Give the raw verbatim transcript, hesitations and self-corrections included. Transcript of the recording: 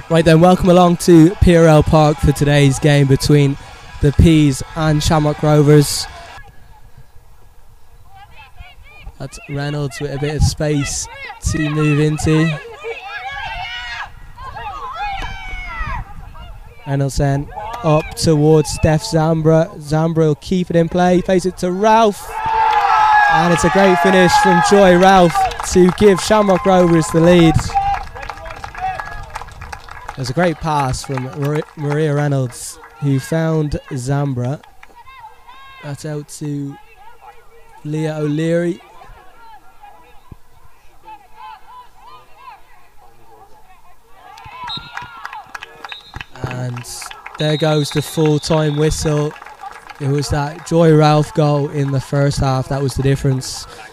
Right then, welcome along to P R L Park for today's game between the Peas and Shamrock Rovers. That's Reynolds with a bit of space to move into. Reynolds then up towards Steph Zambra. Zambra will keep it in play, face it to Ralph. And it's a great finish from Joy Ralph to give Shamrock Rovers the lead. There's a great pass from Maria Reynolds, who found Zambra. That's out to Leah O'Leary. And there goes the full-time whistle. It was that Joy Ralph goal in the first half that was the difference.